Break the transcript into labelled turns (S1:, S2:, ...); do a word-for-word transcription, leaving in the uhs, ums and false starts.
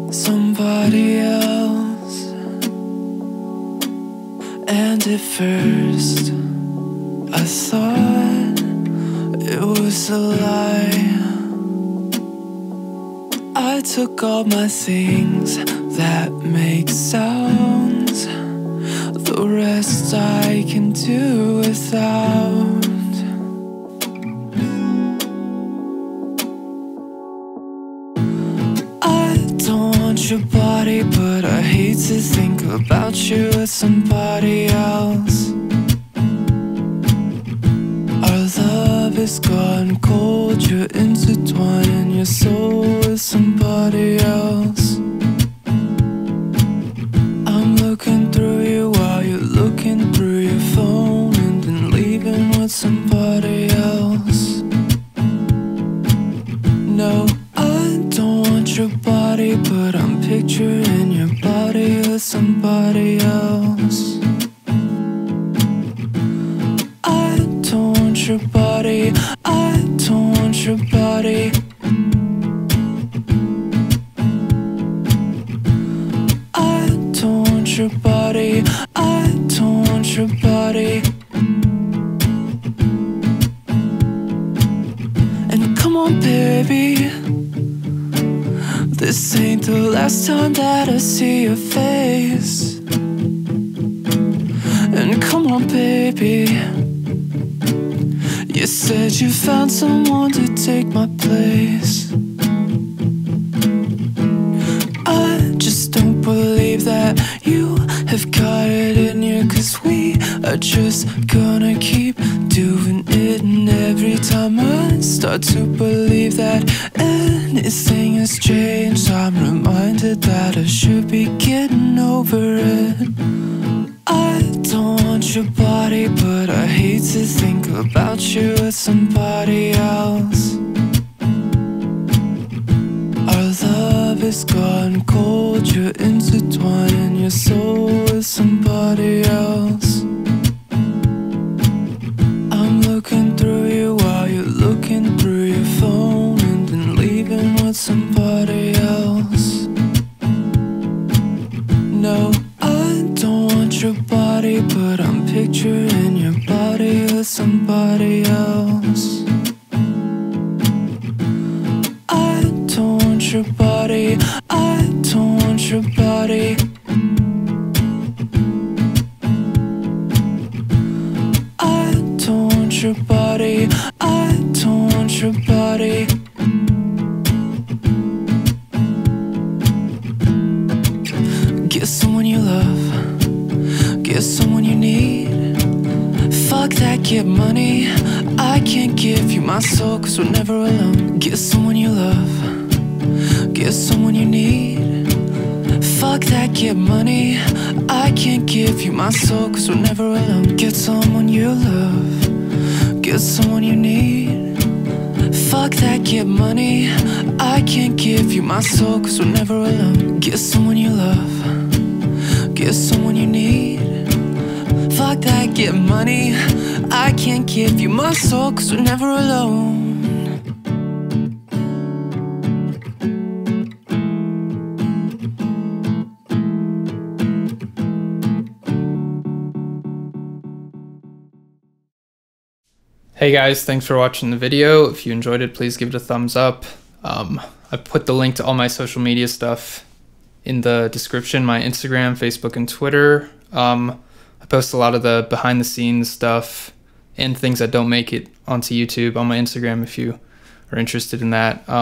S1: somebody else. And at first I thought it was a lie. I took all my things that make sounds, the rest I can do without. Your body, but I hate to think about you with somebody else. Our love has gone cold, you're intertwining your soul with somebody else. I'm looking through you while you're looking through your phone, and then leaving with somebody else. No, I don't want your body, but I'm picturing your body with somebody else. I don't want your body, I don't want your body. I don't want your body, I don't want your body. And come on, baby, this ain't the last time that I see your face. And come on, baby, you said you found someone to take my place. I just don't believe that you have got it in you, 'cause we are just gonna keep doing it. And every time I start to believe that anything has changed, I'm reminded that I should be getting over it. I don't want your body, but I hate to think about you with somebody else. Our love has gone cold, you're intertwining your soul with somebody else. I'm looking through you while you're looking through your phone, and then leaving with somebody else. No, I don't want your body, but I'm picturing your body with somebody else. I don't want your body, I don't want your body. I don't want your body, I don't want your body. Get someone you love, get someone you need. Fuck that, get money, I can't give you my soul, 'cause we're never alone. Get someone you love, get someone you need. Fuck that, get money, I can't give you my soul, 'cause we're never alone. Get someone you love, get someone you need. Fuck that, get money, I can't give you my soul, 'cause we're never alone. Get someone you love, get someone you need. Fuck that, get money, I can't give you my soul, 'cause we're never alone.
S2: Hey guys, thanks for watching the video. If you enjoyed it, please give it a thumbs up. Um, I put the link to all my social media stuff in the description, my Instagram, Facebook, and Twitter. Um, I post a lot of the behind the scenes stuff and things that don't make it onto YouTube on my Instagram if you are interested in that. Um,